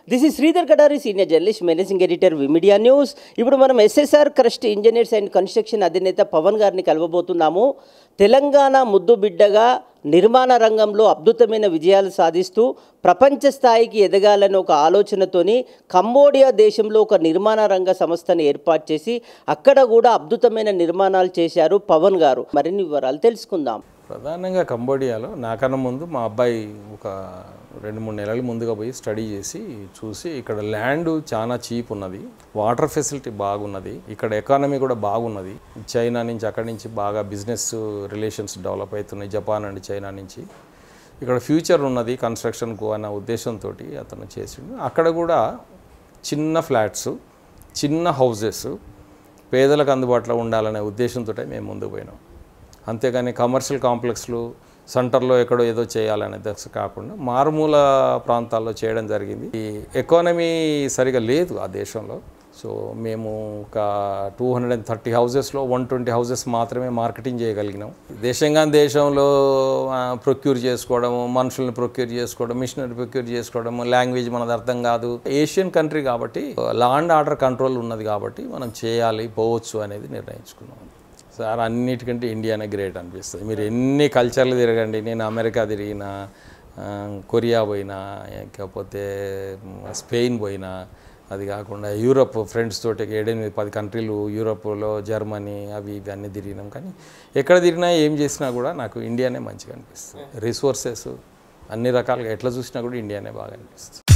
This is Sridhar Kadari, senior journalist, managing editor, Vimedia news. ఇప్పుడు మనం SSR crest engineers and construction అధినేత పవన్ గారిని కలవబోతున్నాము. తెలంగాణ ముద్దు బిడ్డగా నిర్మాణ రంగంలో అద్భుతమైన విజయాలు సాధిస్తూ ప్రపంచ స్థాయికి ఎదగాలని ఒక ఆలోచనతోని కంబోడియా దేశంలో ఒక నిర్మాణ రంగ సంస్థను ఏర్పాటు చేసి అక్కడ కూడా అద్భుతమైన నిర్మాణాలు చేశారు పవన్ గారు. మరిన్ని వివరాలు తెలుసుకుందాం. ప్రధానంగా కంబోడియాలో నాకన్నా ముందు మా అబ్బాయి ఒక 2-3 నెలల ముందుగా పోయి స్టడీ చేసి చూసి ఇక్కడ ల్యాండ్ చాలా చీప్ ఉన్నది, వాటర్ ఫెసిలిటీ బాగున్నది, ఇక్కడ ఎకానమీ కూడా బాగున్నది. చైనా నుంచి అక్కడి నుంచి బాగా బిజినెస్ రిలేషన్స్ డెవలప్ అవుతున్నాయి, జపాన్ అండ్ చైనా నుంచి. ఇక్కడ ఫ్యూచర్ ఉన్నది కన్స్ట్రక్షన్కు అన్న ఉద్దేశంతో అతను చేసిండు. అక్కడ కూడా చిన్న ఫ్లాట్స్, చిన్న హౌజెస్ పేదలకు అందుబాటులో ఉండాలనే ఉద్దేశంతో మేము ముందుకు పోయినాం. అంతేగాని కమర్షియల్ కాంప్లెక్స్లు సెంటర్లో ఎక్కడో ఏదో చేయాలనే కాకుండా మారుమూల ప్రాంతాల్లో చేయడం జరిగింది. ఈ ఎకానమీ సరిగా లేదు ఆ దేశంలో. సో మేము ఒక 230 హౌజెస్లో 120 హౌజెస్ మాత్రమే మార్కెటింగ్ చేయగలిగినాం. దేశంలో ప్రొక్యూర్ చేసుకోవడము, మనుషుల్ని ప్రొక్యూర్ చేసుకోవడం, మిషనరీ ప్రొక్యూర్ చేసుకోవడం, లాంగ్వేజ్ మనది అర్థం కాదు. ఏషియన్ కంట్రీ కాబట్టి లా అండ్ ఆర్డర్ కంట్రోల్ ఉన్నది కాబట్టి మనం చేయాలి, పోవచ్చు అనేది నిర్ణయించుకున్నాం. సార్ అన్నిటికంటే ఇండియానే గ్రేట్ అనిపిస్తుంది. మీరు ఎన్ని కల్చర్లు తిరగండి, నేను అమెరికా తిరిగినా, కొరియా పోయినా, లేకపోతే స్పెయిన్ పోయినా, అది కాకుండా యూరప్ ఫ్రెండ్స్ తోటి 7-10 కంట్రీలు యూరప్లో, జర్మనీ అవి ఇవన్నీ తిరిగినాం. కానీ ఎక్కడ తిరిగినా ఏం చేసినా కూడా నాకు ఇండియానే మంచిగా అనిపిస్తుంది. రిసోర్సెస్ అన్ని రకాలుగా ఎట్లా చూసినా కూడా ఇండియానే బాగా అనిపిస్తుంది.